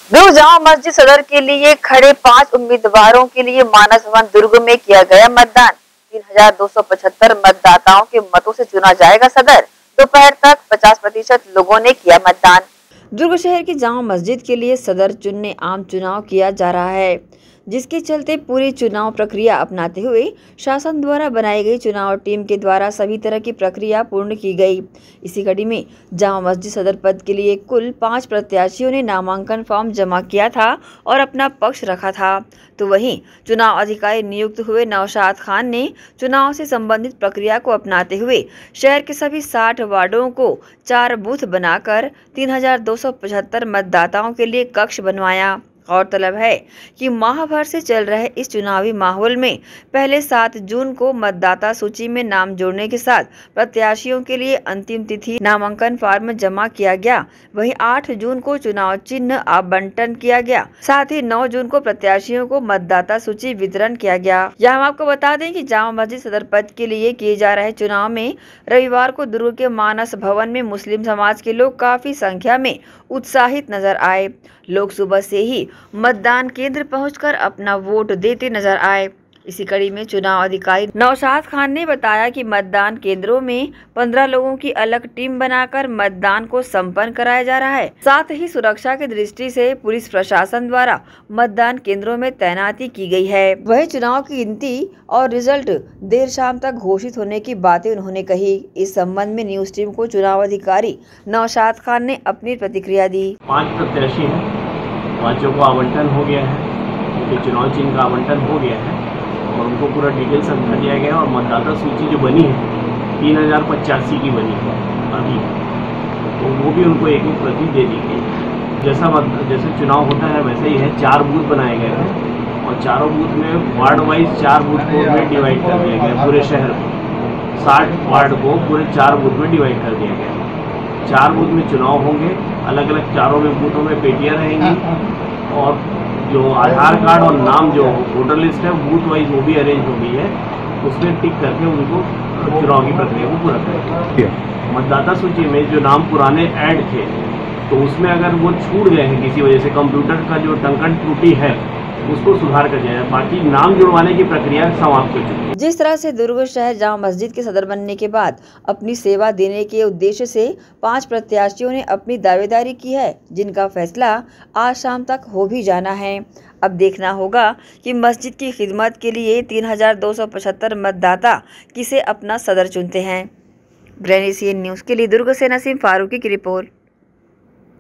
दुर्ग जामा मस्जिद सदर के लिए खड़े 5 उम्मीदवारोरों के लिए मानस भवन दुर्ग में किया गया मतदान। 3275 मतदाताओं के मतों से चुना जाएगा सदर। दोपहर तक 50% लोगों ने किया मतदान। दुर्ग शहर की जामा मस्जिद के लिए सदर चुनने आम चुनाव किया जा रहा है, जिसके चलते पूरी चुनाव प्रक्रिया अपनाते हुए शासन द्वारा बनाई गई चुनाव टीम के द्वारा सभी तरह की प्रक्रिया पूर्ण की गई। इसी कड़ी में जामा मस्जिद सदर पद के लिए कुल 5 प्रत्याशियों ने नामांकन फॉर्म जमा किया था और अपना पक्ष रखा था। तो वहीं चुनाव अधिकारी नियुक्त हुए नौशाद खान ने चुनाव से संबंधित प्रक्रिया को अपनाते हुए शहर के सभी 60 वार्डों को 4 बूथ बनाकर 3275 मतदाताओं के लिए कक्ष बनवाया। गौरतलब है कि माह भर से चल रहे इस चुनावी माहौल में पहले 7 जून को मतदाता सूची में नाम जोड़ने के साथ प्रत्याशियों के लिए अंतिम तिथि नामांकन फॉर्म जमा किया गया। वहीं 8 जून को चुनाव चिन्ह आवंटन किया गया। साथ ही 9 जून को प्रत्याशियों को मतदाता सूची वितरण किया गया। यहाँ हम आपको बता दें कि जामा मस्जिद सदर पद के लिए किए जा रहे चुनाव में रविवार को दुर्ग के मानस भवन में मुस्लिम समाज के लोग काफी संख्या में उत्साहित नजर आए। लोग सुबह से ही मतदान केंद्र पहुंचकर अपना वोट देते नजर आए। इसी कड़ी में चुनाव अधिकारी नौशाद खान ने बताया कि मतदान केंद्रों में 15 लोगों की अलग टीम बनाकर मतदान को संपन्न कराया जा रहा है। साथ ही सुरक्षा की दृष्टि से पुलिस प्रशासन द्वारा मतदान केंद्रों में तैनाती की गई है। वही चुनाव की गिनती और रिजल्ट देर शाम तक घोषित होने की बातें उन्होंने कही। इस संबंध में न्यूज टीम को चुनाव अधिकारी नौशाद खान ने अपनी प्रतिक्रिया दी। 5 प्रत्याशी हैं, 5 को आवंटन हो गया है, उनके चुनाव चिन्ह का आवंटन हो गया है और उनको पूरा डिटेल समझा दिया गया और मतदाता सूची जो बनी है 3085 की बनी है अभी, तो वो भी उनको एक प्रति दे दी गई। जैसे चुनाव होता है वैसे ही है। 4 बूथ बनाए गए हैं और चारों बूथ में वार्ड वाइज 4 बूथ को में डिवाइड कर दिया गया। पूरे शहर में 60 वार्ड को पूरे 4 बूथ में डिवाइड कर दिया गया। 4 बूथ में चुनाव होंगे, अलग अलग चारों में बूथों में पेटियाँ रहेंगी और जो आधार कार्ड और नाम जो वोटर लिस्ट है बूथ वाइज वो भी अरेंज हो गई है, उसमें टिक करके उनको चुनाव की प्रक्रिया को पूरा करेंगे। मतदाता सूची में जो नाम पुराने ऐड थे तो उसमें अगर वो छूट गए हैं किसी वजह से, कंप्यूटर का जो टंकन त्रुटि है उसको सुधार कर जाए। बाकी नाम जुड़वाने की प्रक्रिया समाप्त हो चुकी है। जिस तरह से दुर्ग शहर जामा मस्जिद के सदर बनने के बाद अपनी सेवा देने के उद्देश्य से 5 प्रत्याशियों ने अपनी दावेदारी की है, जिनका फैसला आज शाम तक हो भी जाना है। अब देखना होगा कि मस्जिद की खिदमत के लिए 3275 मतदाता किसे अपना सदर चुनते हैं। ग्रैनी सीएन न्यूज के लिए दुर्ग से नसीम फारूकी की रिपोर्ट।